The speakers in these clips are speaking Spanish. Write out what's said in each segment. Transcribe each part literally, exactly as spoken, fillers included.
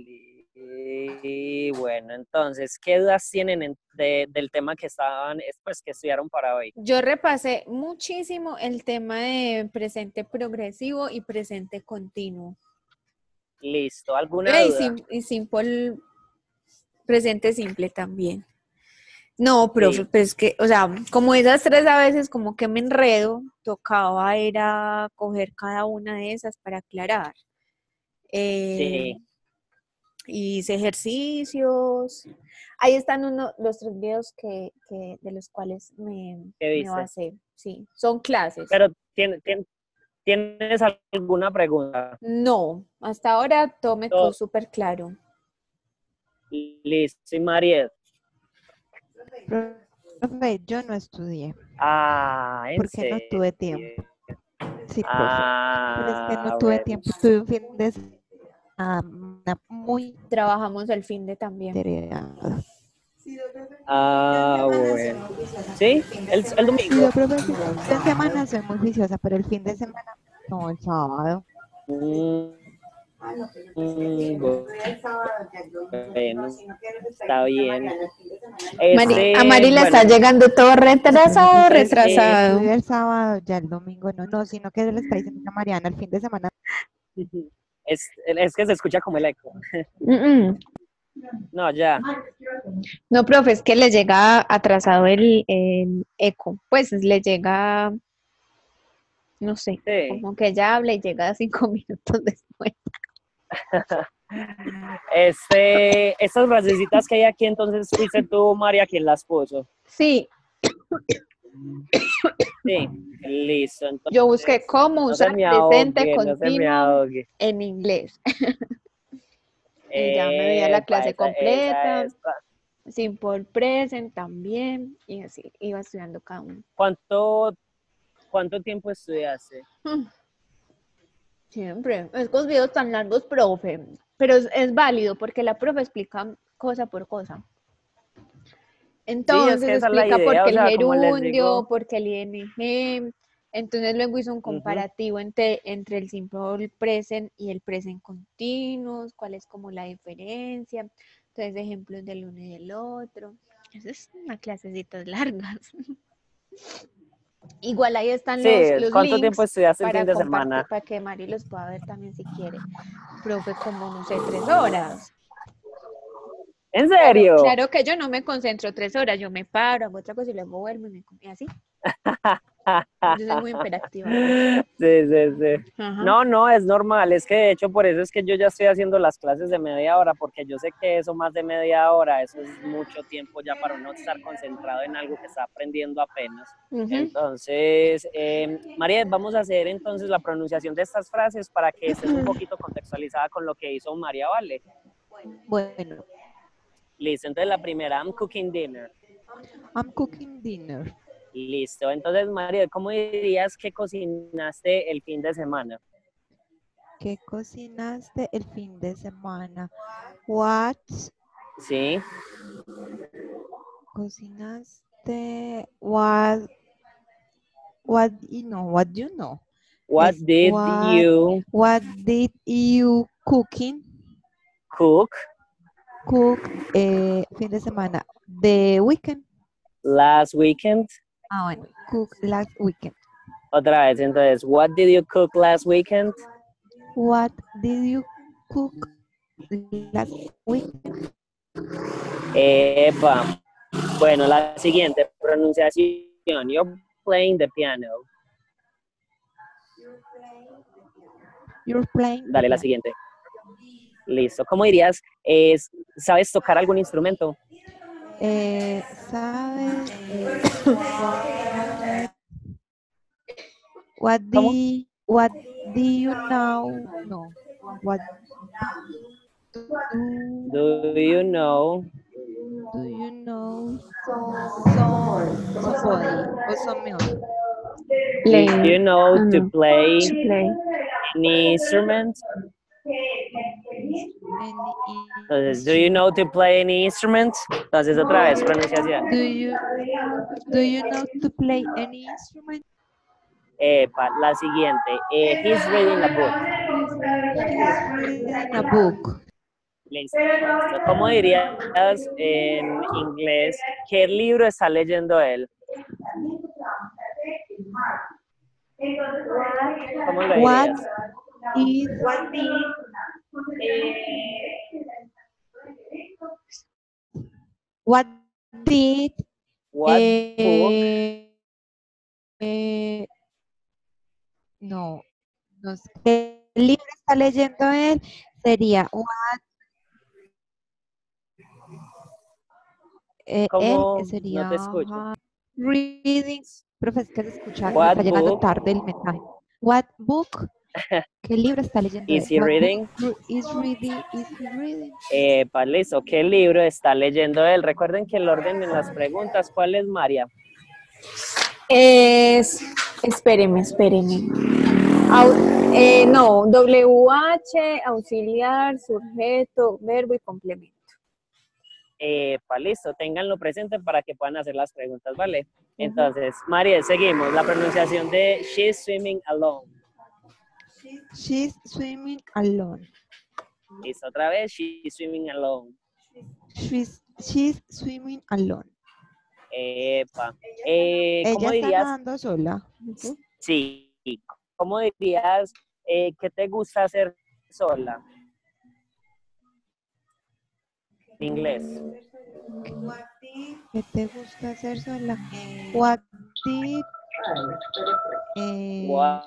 Y bueno, entonces, ¿qué dudas tienen en- de- del tema que estaban, pues, que estudiaron para hoy? Yo repasé muchísimo el tema de presente progresivo y presente continuo. Listo, ¿alguna Y, duda? sim- y simple, presente simple también. No, profe, Sí, pues que, o sea, como esas tres a veces como que me enredo, tocaba era coger cada una de esas para aclarar. Eh, sí, y hice ejercicios. Ahí están uno, los tres videos que, que de los cuales me, ¿qué me viste? basé. Sí, son clases. Pero, ¿tien- tien- ¿tienes alguna pregunta? No, hasta ahora todo me quedó Todo, súper claro. listo, y Mariel. Profe, yo no estudié Ah, ¿en porque no serio? tuve tiempo. Sí, profe. Pero es que no Ah, tuve bueno. tiempo. Tuve un fin de semana muy Trabajamos el fin de también. tareado. Ah, bueno. ¿Sí? ¿El, el Sí, domingo? yo, profe, el fin de semana soy muy juiciosa, pero el fin de semana, no, el sábado. Mm, mm, bueno, está bien. Mari, a Este, Mari le está bueno, llegando todo Sí, profe, retrasado, entonces, juiciosa, pero eh, retrasado. estudio el sábado, ya el domingo no, no, sino que le está diciendo a Mariana, el fin de semana. es, es que se escucha como el eco. Mm, mm. No, ya. No, profe, es que le llega atrasado el, el eco. Pues le llega, no sé, Sí. como que ella habla y llega cinco minutos después. Este, estas frasecitas que hay aquí, entonces fuiste tú, María, quien las puso. Sí, Sí, listo. Entonces, yo busqué cómo no se usar me presente ahogue, no se me continuo ahogue. en inglés. Y ya me veía la Epa, clase esa, esa completa, es. simple present también, y así iba estudiando cada uno. ¿Cuánto, cuánto tiempo estudiaste? Siempre, es con videos tan largos, profe, pero es, es válido porque la profe explica cosa por cosa. Sí, es Entonces que esa es la explica por idea, qué o el sea, como les gerundio, digo. por qué el ing. Entonces luego hizo un Ujú. comparativo entre, entre el simple present y el present continuous, cuál es como la diferencia. Entonces ejemplos del uno y del otro. Eso es una clasecitas largas. Igual ahí están Sí, los, los ¿cuánto tiempo links estudiaste el fin para de compartir, semana? para que Mari los pueda ver también si quiere. Profe, como no sé, tres horas. ¿En Claro, serio? claro que yo no me concentro tres horas, yo me paro, hago otra cosa y luego vuelvo y, me, y así. Yo soy muy imperactiva, profe. Sí, sí, sí. Ajá. No, no, es normal. Es que de hecho por eso es que yo ya estoy haciendo las clases de media hora, porque yo sé que eso más de media hora, eso es mucho tiempo ya para uno estar concentrado en algo que está aprendiendo apenas. Uh-huh. Entonces, eh, María, vamos a hacer entonces la pronunciación de estas frases para que estés un poquito contextualizada con lo que hizo María, ¿vale? Bueno, Listo, entonces la primera, I'm cooking dinner. I'm cooking dinner. Listo, entonces María, ¿cómo dirías que cocinaste el fin de semana? ¿Qué cocinaste el fin de semana? What Sí, cocinaste? What what you know? What you know? what Es did what you what did you cooking cook cook eh, fin de semana? The weekend. last weekend? Ah, bueno, cook last weekend. Otra vez, entonces, what did you cook last weekend? What did you cook last weekend? Epa. Bueno, la siguiente, pronunciación. You're playing the piano. You're playing the Dale, la piano. siguiente. Listo. ¿Cómo dirías? Es, ¿sabes tocar algún instrumento? Eh, ¿sabes? Eh, what, what ¿Cómo? do what do you know? No. What do Do you know do you know some somebody or someone? do Play. you know Ah, to no. play To play. any instrument? Any Entonces, do you know instrument? to play any instrument? Entonces, otra vez, pronunciación. Do you do you know to play any instrument? Epa, la siguiente. Eh, he's reading a book. He's reading a book. Listo. Listo. ¿Cómo dirías en inglés qué libro está leyendo él? ¿Cómo lo What dirías? is what did What book? eh, eh, no, no sé qué libro está leyendo él? Sería what eh, él ¿Cómo? sería No te escucho. uh, reading. Profe, es que se escucha, me What está llegando book tarde el mensaje. What book? ¿Qué libro está leyendo él? is he What book reading? ru- is reading? Is he reading? Epa, listo. ¿Qué libro está leyendo él? Recuerden que el orden en las preguntas, ¿cuál es, María? Es, espéreme, espéreme. Au- eh, no, W H, auxiliar, sujeto, verbo y complemento. Epa, listo. Ténganlo presente para que puedan hacer las preguntas, ¿vale? Entonces, María, seguimos. La pronunciación de she's swimming alone. She's swimming alone. Listo, otra vez. She's swimming alone. She's, she's swimming alone. Epa. Eh, ¿Cómo Ella está dirías? nadando sola. Sí. ¿Cómo dirías eh, qué te gusta hacer sola? En inglés. ¿Qué te gusta hacer sola? What did eh, What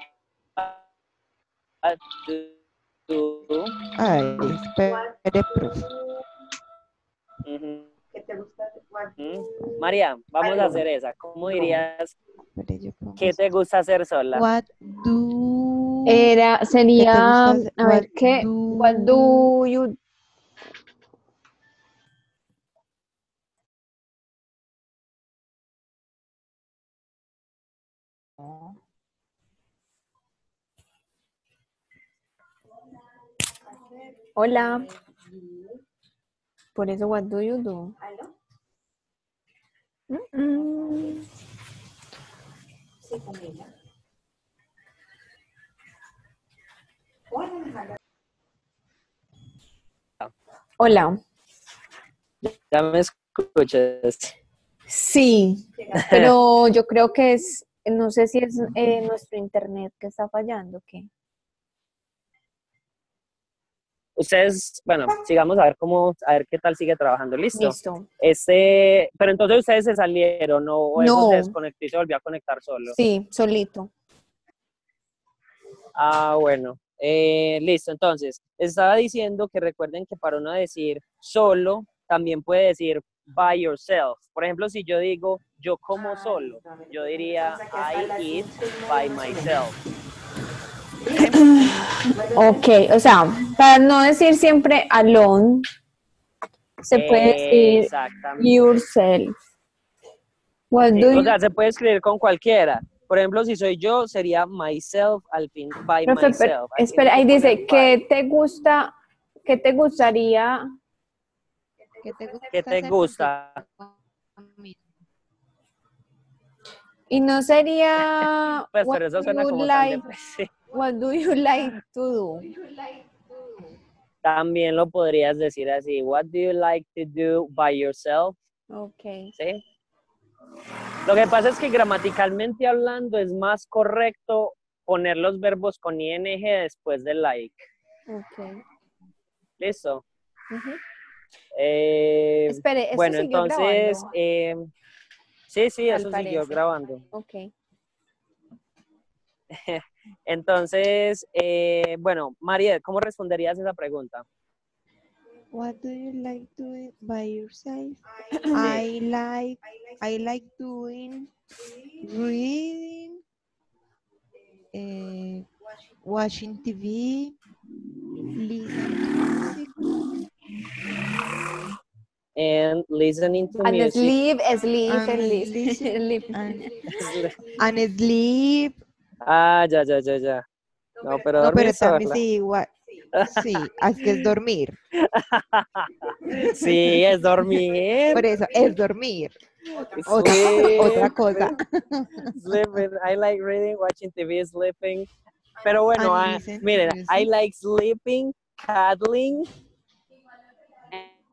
do you ay, espere, profe. Ujú. Ujú. María, vamos a hacer esa. ¿Cómo dirías Espere, yo pongo qué esto. te gusta hacer sola? What do Era, ¿qué te sería, gusta hacer? a What ver, ¿qué? do What do you Hola. Por eso, what do you do? Mm, mm. Hola. ¿Ya me escuchas? Sí, pero yo creo que es, no sé si es eh, nuestro internet que está fallando, ¿o qué? Ustedes, bueno, sigamos a ver cómo, a ver qué tal sigue trabajando. ¿Listo? Listo. Este, pero entonces ustedes se salieron ¿no? o eso se No, desconectó y se volvió a conectar solo. sí, solito. Ah, bueno. Eh, listo, entonces, estaba diciendo que recuerden que para uno decir solo, también puede decir by yourself. Por ejemplo, si yo digo yo como solo, yo diría I eat by myself. Ok, o sea, para no decir siempre alone, se puede decir Exactamente. yourself. What Sí, do o you, sea, se puede escribir con cualquiera. Por ejemplo, si soy yo, sería myself al fin, by profe, pero, myself. Ahí tiene espera, que ahí poner dice, by. ¿qué te gusta, qué te gustaría? ¿Qué te gusta ¿Qué te hacer contigo gusta? mismo? Y no sería, Pues, what pero eso do suena you como tan like, depresivo. what do you like to do? También lo podrías decir así. What do you like to do by yourself? Ok. ¿Sí? Lo que pasa es que gramaticalmente hablando es más correcto poner los verbos con ing después del like. Ok. ¿Listo? Ujú. Eh, Espere, ¿eso bueno, siguió entonces, grabando? eh, sí, sí, Al eso siguió parece. grabando. Ok. Entonces, eh, bueno, María, ¿cómo responderías esa pregunta? What do you like doing by yourself? I like I like doing reading, eh, watching T V, listen to music, And listening to And music. sleep, sleep, and sleep. listen sleep. and, and sleep. Ah, ya, ya, ya, ya. No, pero No, dormir pero también sola. sí, igual. Sí, es que es dormir. Sí, es dormir. Por eso, es dormir. Otra, Sleep. otra cosa. Sleeping. I like reading, watching T V, sleeping. Pero bueno, And ah, listen to miren, I music. like sleeping, cuddling,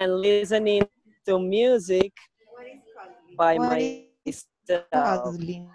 and listening to music by What is myself. cuddling?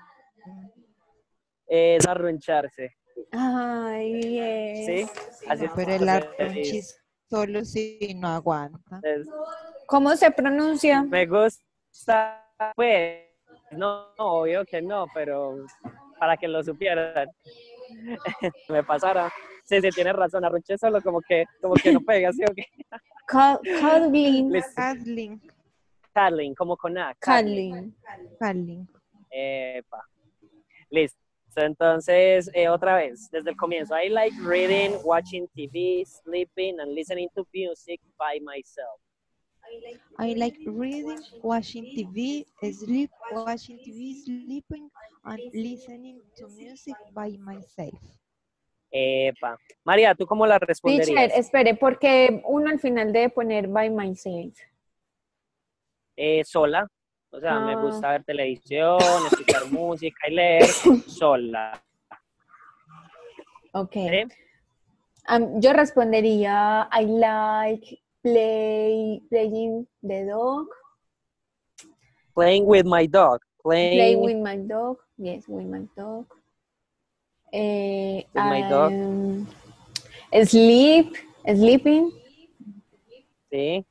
Es arruncharse, Ay, ¿sí? yes. Así No, pero el se arrunchis solo si no aguanta. dice. ¿Cómo se pronuncia? Me gusta, pues, no, no, obvio que no, pero para que lo supieran, me pasara. Sí, sí, tienes razón, arrunché solo como que, como que no pega, ¿sí o qué? Cu- Cuddling. Listo, Cuddling. cuddling, como con A, cuddling. Cuddling. Cuddling. Epa. Listo, entonces, eh, otra vez, desde el comienzo. I like reading, watching T V, sleeping, and listening to music by myself. I like reading, watching T V, sleep, watching T V, sleeping, and listening to music by myself. Epa. María, ¿tú cómo la Teacher, responderías? espere, porque uno al final debe poner by myself. Eh, sola. O sea, me Ah. gusta ver televisión, escuchar música y leer sola. Ok. ¿Sí? Um, yo respondería I like play, playing the dog, Playing with my dog. play Playing with my dog. Yes, with my dog. Eh, with my dog. um, Sleep, sleeping. Sí.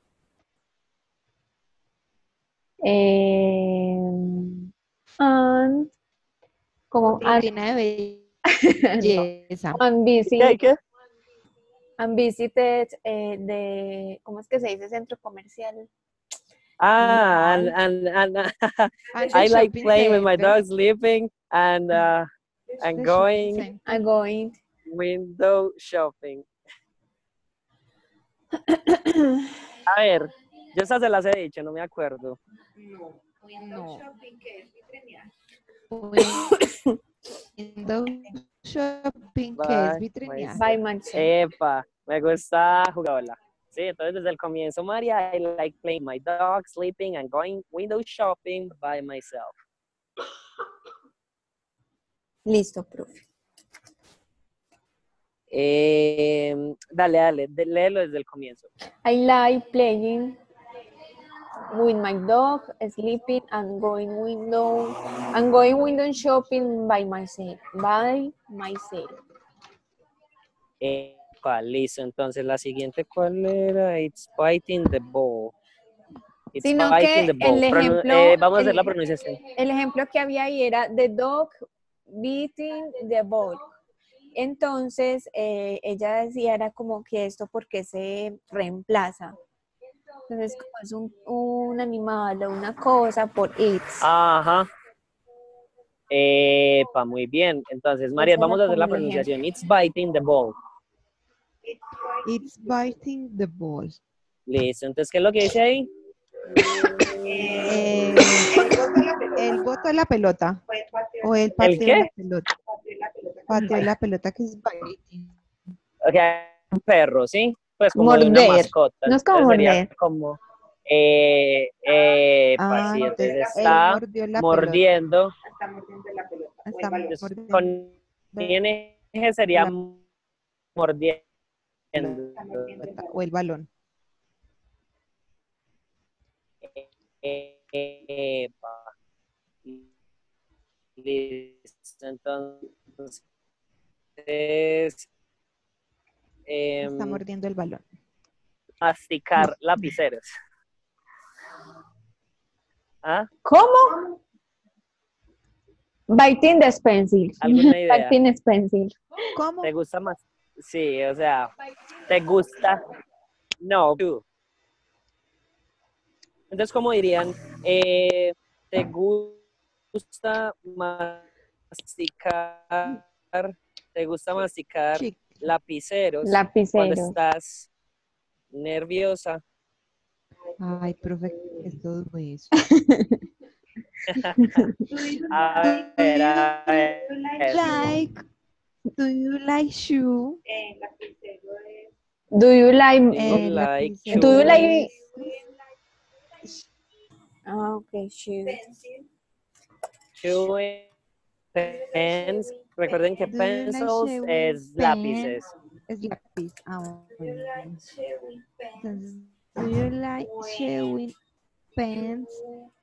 Eh, and, como and, Rutina de no, belleza. and ¿Qué, visit, qué? and visited eh, de, ¿cómo es que se dice? Centro comercial. Ah, and, and, and And I the like shopping playing with my center. dog, sleeping, and, uh, and The shopping going center. I'm going. window shopping. A ver, yo esas se las he dicho, no me acuerdo. No. Window shopping, que es By vitrinear. By myself. Epa, me gusta jugarla. Sí, entonces desde el comienzo, María, I like playing my dog, sleeping, and going window shopping by myself. Listo, profe. Eh, dale, dale, de- léelo desde el comienzo. I like playing with my dog, sleeping, and going window, and going window shopping by myself. By myself. Epa, listo. Entonces la siguiente, ¿cuál era? It's biting the ball. It's Sino biting the que ball. el Pronu- ejemplo, eh, vamos a hacer el, la pronunciación. el ejemplo que había ahí era the dog beating the ball. Entonces, eh, ella decía, era como que esto porque se reemplaza. Entonces, como es un, un animal o una cosa por it's. Ajá. Epa, muy bien. Entonces, María, Ese era vamos a hacer la como el ejemplo. pronunciación. It's biting the ball. It's biting the ball. Listo. Entonces, ¿qué es lo que dice ahí? Eh, el boto de la pelota. O el ¿El pateo qué? de la pelota. Pateo de la pelota que es biting. Ok, un perro, ¿sí? Pues como de una Morder. mascota. No es como Entonces sería morder. como, eh, eh, Ah, sí, entonces entonces él está mordió la mordiendo. Está Entonces, mordiendo con ing sería la mordiendo. pelota o el balón. Epa. Listo, entonces, em, Está mordiendo el balón. masticar lapiceros. ¿Ah? ¿Cómo? Biting the pencil. ¿Alguna idea? Biting the pencil. ¿Cómo? ¿Te gusta más? Sí, o sea, ¿te gusta? No, tú. Entonces, ¿cómo dirían? Eh, ¿te gusta masticar? ¿Te gusta masticar Chic. lapiceros cuando Lapicero. estás nerviosa? Ay, profe, esto es muy eso. A ver, a ver. Like, do you like shoe? Do you like, Do you Eh, like lapicero do you like, es- ah, ok, shoot. Chewing pens. Recuerden que Do you like pencils chewing es pen? lápices. Es lápiz. Ah, bueno. Entonces, Do you like showing pants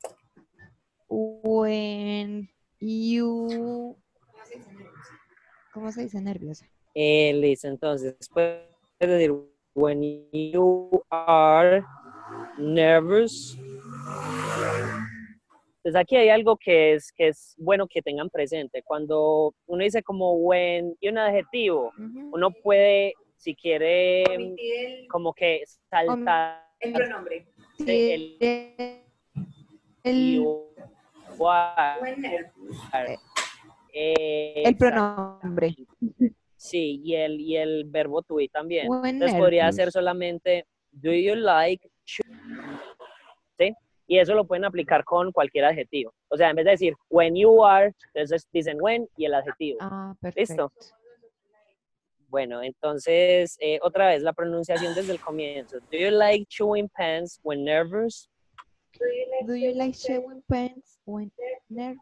when you, ¿cómo se dice nerviosa? Eh, listo, entonces puedes decir when you are nervous. Entonces aquí hay algo que es, que es bueno que tengan presente. Cuando uno dice como when y un adjetivo, Ujú. uno puede, si quiere, como que saltar El pronombre. el El, you are. When nervous. Eh, el pronombre. Sí, y el, y el verbo to be también. When Entonces podría ser nervous. solamente do you like, ¿sí? Y eso lo pueden aplicar con cualquier adjetivo. O sea, en vez de decir when you are, entonces dicen when y el adjetivo. Ah, ¿Listo? perfecto. Bueno, entonces, eh, otra vez, la pronunciación desde el comienzo. Do you like chewing pants when nervous? Do you like showing pants when nervous?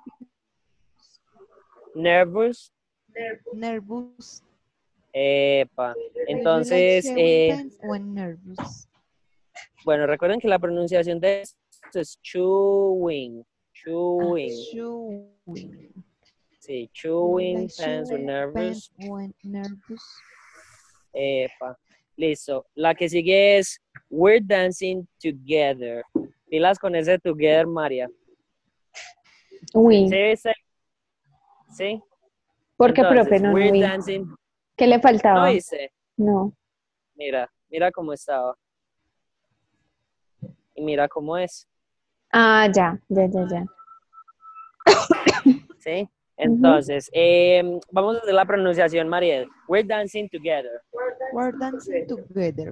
Nervous. Nervous. Epa. Do you like Entonces, showing eh, pants when nervous? bueno, recuerden que la pronunciación de esto es chewing. Chewing. Showing. Sí, Do you chewing like pants when showing nervous. pants when nervous? Epa. Listo. La que sigue es we're dancing together. Pilas con ese together, María. Uy, ¿Sí viste? ¿Sí? ¿por qué, Entonces, profe? No, no we're vi. dancing. ¿Qué le ¿No faltaba? viste? No. Mira, mira cómo estaba. Y mira cómo es. Ah, ya, ya, ya, ya. ¿Sí? Entonces, eh, vamos a hacer la pronunciación, Mariel. We're dancing together. We're dancing together.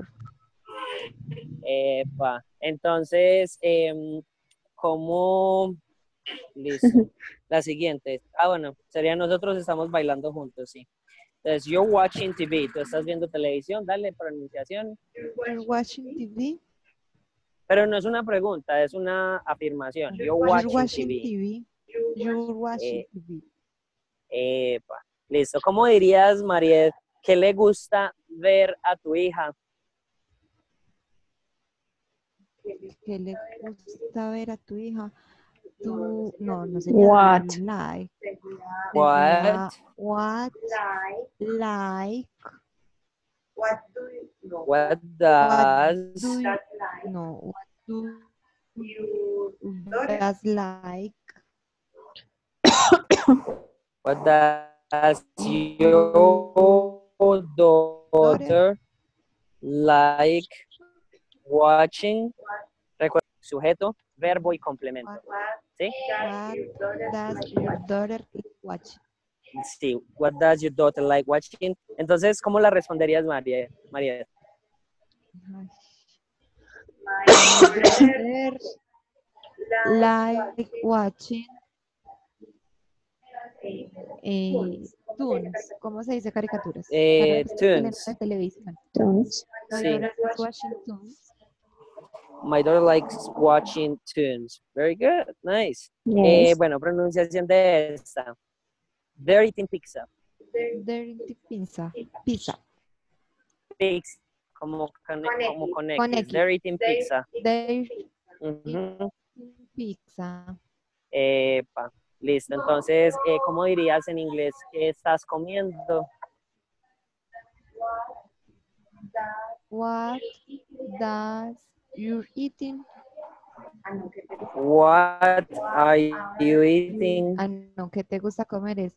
Epa. Entonces, eh, ¿cómo? Listo. La siguiente. Ah, bueno, sería nosotros estamos bailando juntos, sí. Entonces, you're watching T V. Tú estás viendo televisión, dale pronunciación. You're watching T V. Pero no es una pregunta, es una afirmación. You're You're watching, watching T V. T V. You're watching Eh, T V. Epa. Listo. ¿Cómo dirías, Mariel, qué le gusta ver a tu hija? ¿Qué le gusta ver a tu hija? Tú, no, no sería What? like. What? Sería what like. What do you know? What What does do you, That like no, what do you does like what does your daughter like watching? Recuerda, sujeto, verbo y complemento. ¿Sí? what does your daughter watch? Sí. What does your daughter like watching? Entonces, ¿cómo la responderías, María? María? Ay, my daughter like watching eh, toons. ¿Cómo se dice caricaturas? Eh, Caricaturas de toons. de televisión. Entonces, My Sí. daughter is watching toons. My daughter likes watching tunes. Very good. Nice. yes. Eh, bueno, pronunciación de esta. They're eating pizza. They're into pizza. Pizza. Pizza. Como con, como con X. Con X. They're eating pizza. They're Ujú. eating pizza. Epa. Listo. Entonces, eh, ¿cómo dirías en inglés que estás comiendo? What does you're eating? What are you eating? Ah, no, ¿qué te gusta comer? Es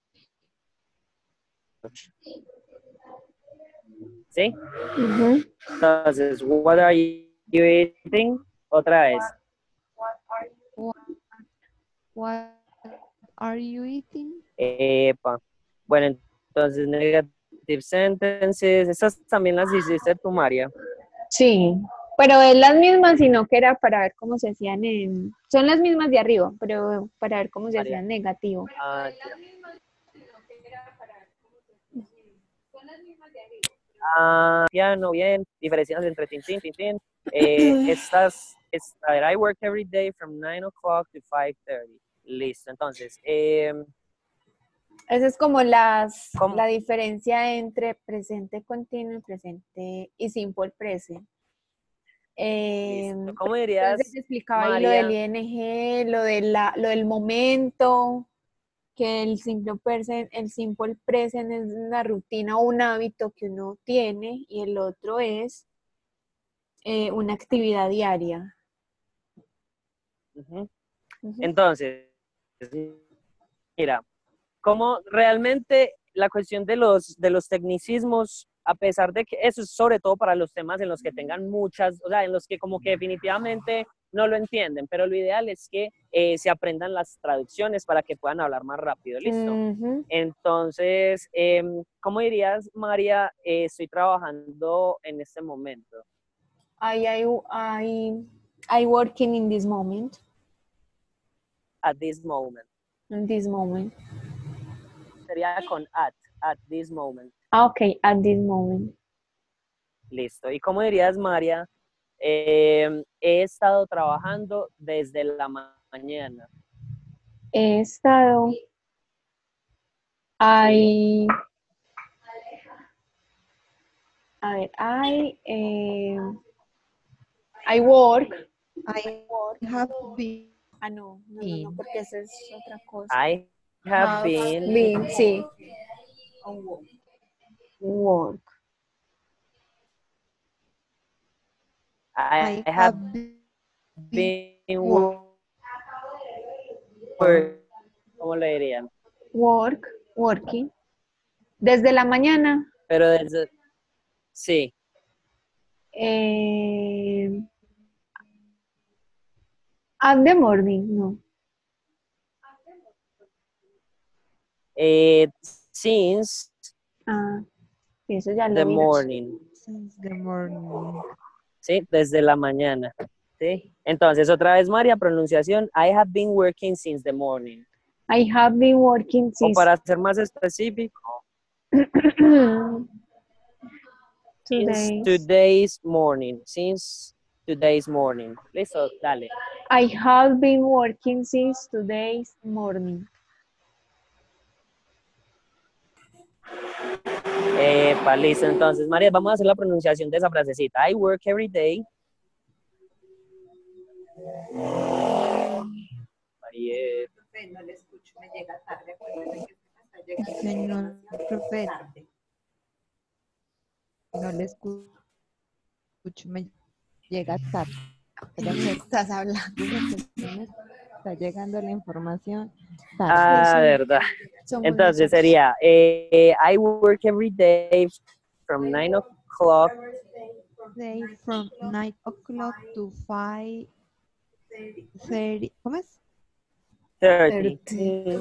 ¿Sí? Ujú. Entonces, what are you eating? Otra vez. what are you eating? Epa. Bueno, entonces, negative sentences. Esas también las hiciste tú, María. Sí, pero es las mismas, sino que era para ver cómo se hacían en... Son las mismas de arriba, pero para ver cómo se María. hacían negativo. Ah, ya. Ah, piano, bien. Diferencias entre tintín, tintín. Eh, estas, es- a ver, I work every day from nine o'clock to five thirty. Listo, entonces, eh, Esa es como las, ¿Cómo? la diferencia entre presente continuo y presente y simple present. Eh, Listo. ¿Cómo entonces dirías, ella explicaba ahí lo del María? I N G, lo, de la, lo del momento, que el simple present, el simple present es una rutina o un hábito que uno tiene y el otro es eh, una actividad diaria. Ujú. Ujú. Entonces, mira, como realmente la cuestión de los, de los tecnicismos, a pesar de que eso es sobre todo para los temas en los que tengan muchas, o sea, en los que como que definitivamente no lo entienden, pero lo ideal es que eh, se aprendan las traducciones para que puedan hablar más rápido, ¿listo? Ujú. Entonces, eh, ¿cómo dirías, María? Eh, estoy trabajando en este momento. I, I, I, I working in this moment, At this moment. in this moment. Sería con at, at this moment. Ah, ok, at this moment. Listo. ¿Y cómo dirías, María? Eh, he estado trabajando desde la ma- mañana. He estado, I, a ver, I, eh, I work. I have been. Ah, no, no, no, no, porque esa es otra cosa. I have Have been, been, sí. Work. I I have have been been working. working. ¿Cómo le dirían? Work, working. Desde la mañana. Pero desde, sí, Eh, at the morning, no. eh, since Ah, sí, eso ya the lo vi. morning, Since the morning. ¿sí? Desde la mañana, ¿sí? Entonces, otra vez, María, pronunciación, I have been working since the morning. I have been working O since para ser más específico, since today. today's morning, since today's morning. Listo, dale. I have been working since today's morning. Epa, listo. Entonces, María, vamos a hacer la pronunciación de esa frasecita. I work every day. María. Profe, no le escucho, me llega tarde. Acuérdate que me está llegando Señor profe, tarde. no le escu- escucho, me llega tarde. ¿De qué estás hablando? Dice que me está llegando la información tarde. Ah, verdad. Somos Entonces nosotros. sería, eh, I work every day from nine o'clock. Day from nine o'clock to five thirty. ¿Cómo es? thirty. thirty.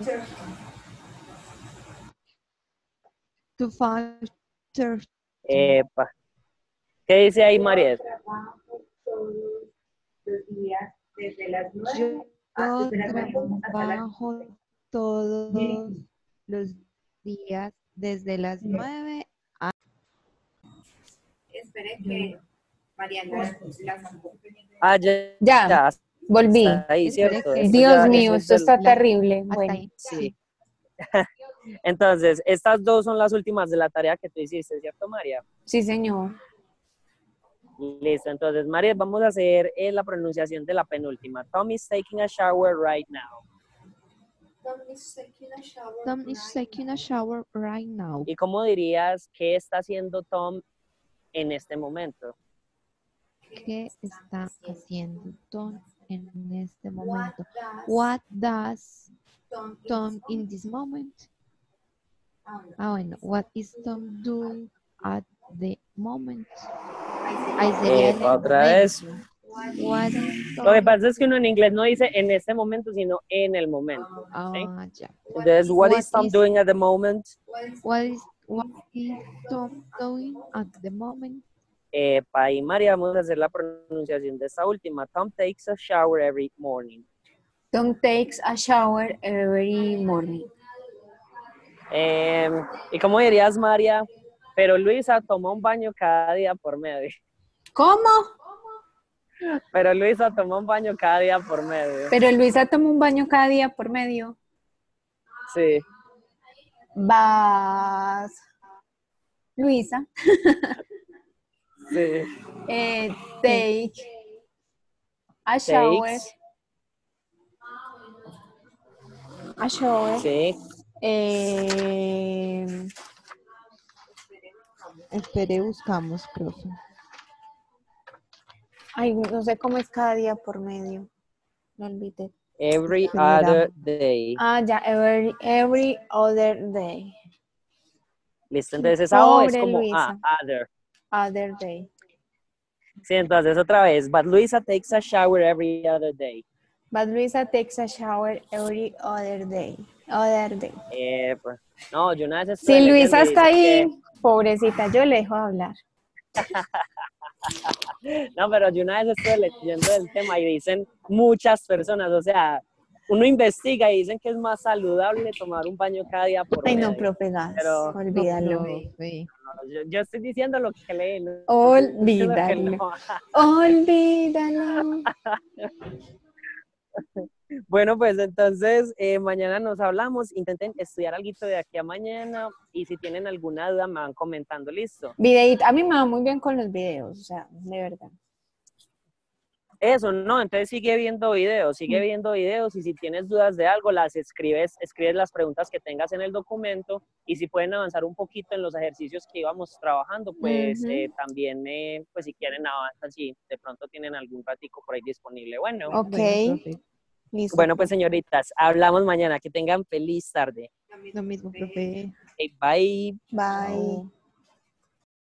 To five thirty. Epa. ¿Qué dice ahí, María? Trabajo todos los días desde las Yo nueve. Ah, espera, María, hasta las trabajo todos los días desde las nueve a... Espere que Mariana la sacó. Ah, ya, Ya, ya, volví. está ahí, Espere ¿cierto? que- Esto Dios ya- mío, eso es esto del- está la- terrible. hasta Bueno, ahí. Sí. Entonces, estas dos son las últimas de la tarea que tú hiciste, ¿cierto, María? sí, señor. Listo, entonces, María, vamos a hacer eh, la pronunciación de la penúltima. Tom is taking a shower right now. Tom is taking a shower right now. ¿Y cómo dirías qué está haciendo Tom en este momento? ¿Qué está haciendo Tom en este momento? What does Tom in this moment? Ah, bueno. What is Tom doing at the moment? Ahí sería en Epa, el otra vez. momento. What is Lo que Tom? pasa es que uno en inglés no dice en este momento, sino en el momento. ¿sí? Ah, ya. Entonces, what, What is Tom is- doing at the moment? What is what is Tom doing at the moment? Epa, y María, vamos a hacer la pronunciación de esta última. Tom takes a shower every morning. Tom takes a shower every morning. Eh, ¿Y cómo dirías, María? Pero Luisa toma un baño cada día por medio. ¿Cómo? Pero Luisa toma un baño cada día por medio. Pero Luisa toma un baño cada día por medio. Sí. Vas. Luisa. Sí. Eh, take a shower. Takes. A shower. Sí. Eh, Espere, buscamos, profe. ay, no sé cómo es cada día por medio. No olvidé. Every Espera. other day. Ah, ya, every, every other day. Listo, entonces esa O es Pobre como Luisa. ah, other. Other day. Sí, entonces otra vez. But Luisa takes a shower every other day. But Luisa takes a shower every other day. Other day. Eh, pues, no, yo una vez estuve Si leyendo Luisa y está dicen ahí, que- pobrecita, yo le dejo hablar. no, pero yo una vez estuve leyendo el tema y dicen muchas personas, o sea, uno investiga y dicen que es más saludable tomar un baño cada día por Ay, no, medio. profe Gas, Pero- No, olvídalo. profe. No, yo, yo estoy diciendo lo que leí. No, estoy diciendo que Olvídalo. no. Olvídalo. Bueno, pues entonces eh, mañana nos hablamos. Intenten estudiar algo de aquí a mañana y si tienen alguna duda me van comentando, listo. Videíto. A mí me va muy bien con los videos, o sea, de verdad. Eso, no, entonces sigue viendo videos, sigue Mm. viendo videos y si tienes dudas de algo, las escribes, escribes las preguntas que tengas en el documento y si pueden avanzar un poquito en los ejercicios que íbamos trabajando, pues Ujú. eh, también, eh, pues si quieren avanzar, si de pronto tienen algún ratico por ahí disponible. Bueno, Ok. Bueno, profe. Listo. bueno pues profe. señoritas, hablamos mañana, que tengan feliz tarde. Lo mismo, profe. Ok, bye. Bye. Chao.